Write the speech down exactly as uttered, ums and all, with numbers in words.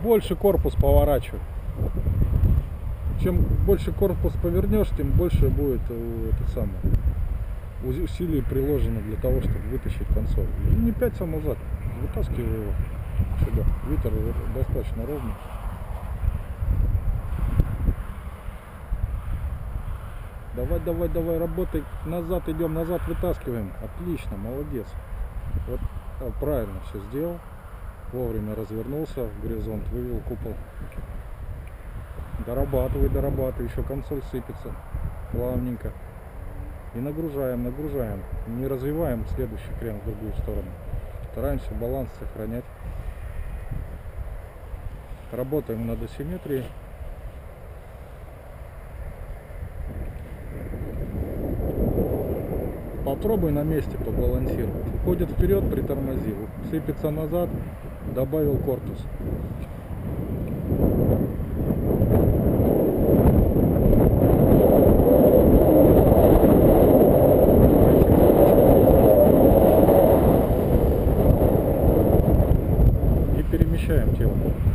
больше корпус поворачивай. Чем больше корпус повернешь, тем больше будет э, это самое, усилий приложено для того, чтобы вытащить консоль. И не пяться назад, вытаскивай его сюда. Ветер достаточно ровный. Давай, давай, давай, работай. Назад идем, назад вытаскиваем. Отлично, молодец. Вот правильно все сделал. Вовремя развернулся, в горизонт вывел купол. Дорабатывай, дорабатывай. Еще консоль сыпется. Плавненько. И нагружаем, нагружаем. Не развиваем следующий крен в другую сторону. Стараемся баланс сохранять. Работаем над асимметрией. Попробуй на месте побалансировать. Уходит вперед, притормозил. Сыпется назад, добавил корпус. И перемещаем тело.